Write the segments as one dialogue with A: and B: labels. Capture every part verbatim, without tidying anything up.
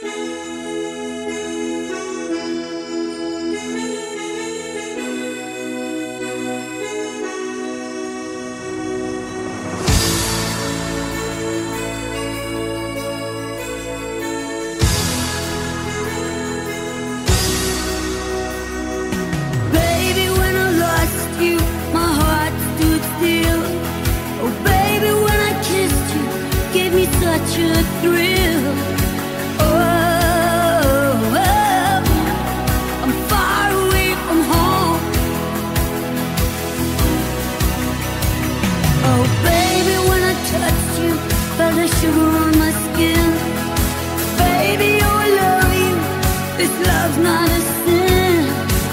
A: Such a thrill. Oh, oh, I'm far away from home. Oh, baby, when I touched you, felt the sugar on my skin. Baby, oh, I love you. This love's not a sin.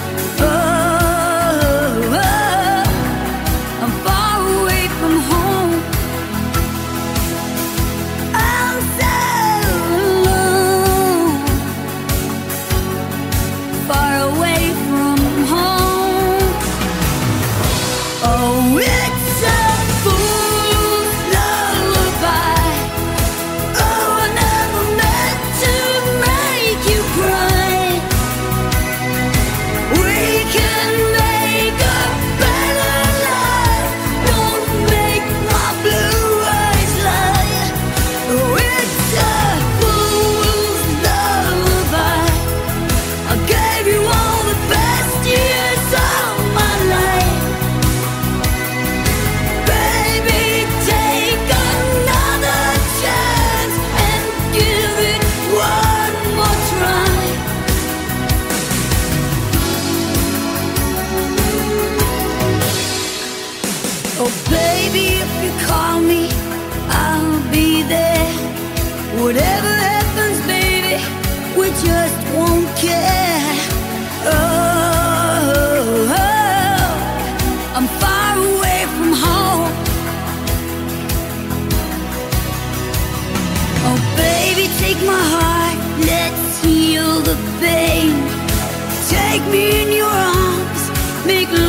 A: Oh, oh, I'm far away from home. Oh, baby, if you call me, I'll be there. Whatever happens, baby, we just won't care. Oh, oh, I'm far away from home. Oh, baby, take my heart, let's heal the pain. Take me in your arms, make love.